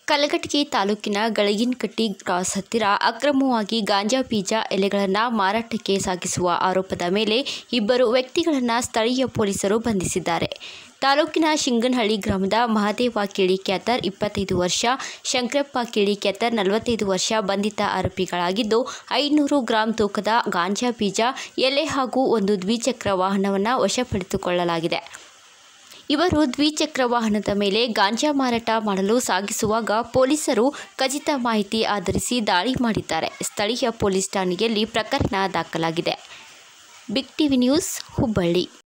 ಕಲಘಟಗಿ ತಾಲೂಕಿನ ಗಳಗಿನಕಟ್ಟಿ ಕ್ರಾಸ್ ಹತ್ತಿರ ಅಕ್ರಮವಾಗಿ ಗಾಂಜಾ ಬೀಜ ಎಲೆಗಳನ್ನು ಮಾರಾಟಕ್ಕೆ ಸಾಗಿಸುವ ಆರೋಪದ ಮೇಲೆ ಇಬ್ಬರು ವ್ಯಕ್ತಿಗಳನ್ನು ಸ್ಥಳೀಯ ಪೊಲೀಸರು ಬಂಧಿಸಿದ್ದಾರೆ. ತಾಲೂಕಿನ ಶಿಂಗನಹಳ್ಳಿ ಗ್ರಾಮದ ಮಹದೇವ ಕಿಳಿಕ್ಯಾತರ್ 25 ವರ್ಷ, ಶಂಕರಪ್ಪ ಕಿಳಿಕ್ಯಾತರ್ 45 ವರ್ಷ ಬಂಧಿತ ಆರೋಪಿಗಳಾಗಿದ್ದು 500 ಗ್ರಾಂ ತೂಕದ ಗಾಂಜಾ ಬೀಜ ಎಲೆ ಹಾಗೂ ಒಂದು ದ್ವಿಚಕ್ರ ವಾಹನವನ್ನು ವಶಪಡಿಸಿಕೊಳ್ಳಲಾಗಿದೆ. ಇವರು ದ್ವಿಚಕ್ರ ವಾಹನದ ಮೇಲೆ ಗಾಂಜಾ ಮಾರಾಟ ಮಾಡಲು ಸಾಗಿಸುವಾಗ ಪೊಲೀಸರು ಖಚಿತ ಮಾಹಿತಿ ಆಧರಿಸಿ ದಾಳಿ ಮಾಡಿದ್ದಾರೆ. ಸ್ಥಳೀಯ ಪೊಲೀಸ್ ಠಾಣೆಯಲ್ಲಿ ಪ್ರಕರಣ ದಾಖಲಾಗಿದೆ. Big TV news, Hubballi.